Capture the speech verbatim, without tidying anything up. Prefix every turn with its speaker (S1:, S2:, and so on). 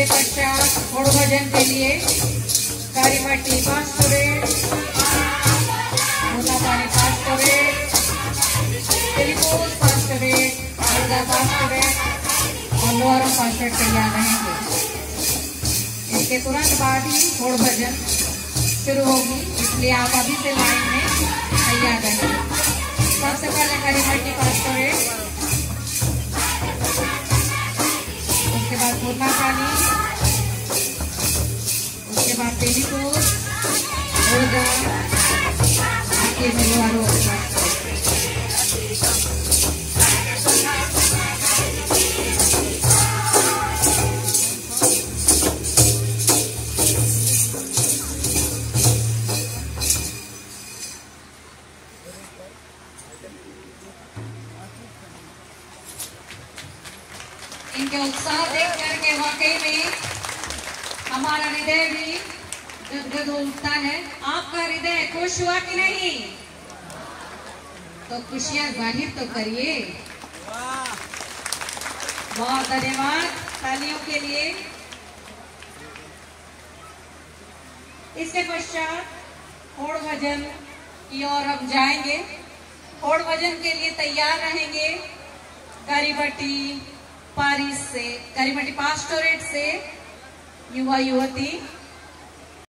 S1: इसके पश्चात होड़ भजन के लिए कारीमठी पास्टोरेट, मोतापानी पास्टोरेट, तेलीपोस पास्टोरेट, मुर्गा पास्टोरेट और लोअर पास्टोरेट तैयार रहेंगे। इसके तुरंत बाद ही होड़ भजन शुरू होगी, इसलिए आप अभी से लाइन में तैयार रहेंगे। सबसे पहले कारीमठी पास्टोरेट, उसके बाद मोतापानी, उसके बाद तेलीपोस, मुर्गा, आखिर में लोअर पास्टोरेट। इनके उत्साह देख करके वाकई में हमारा हृदय भी गदगद हो उठता है। आपका हृदय खुश हुआ कि नहीं? तो खुशियां जाहिर तो करिए। बहुत धन्यवाद तालियों के लिए। इसके पश्चात होड़ भजन की ओर हम जाएंगे। होड़ भजन के लिए तैयार रहेंगे कारीमठी पारिस से, कारीमठी पास्टोरेट से युवा युवती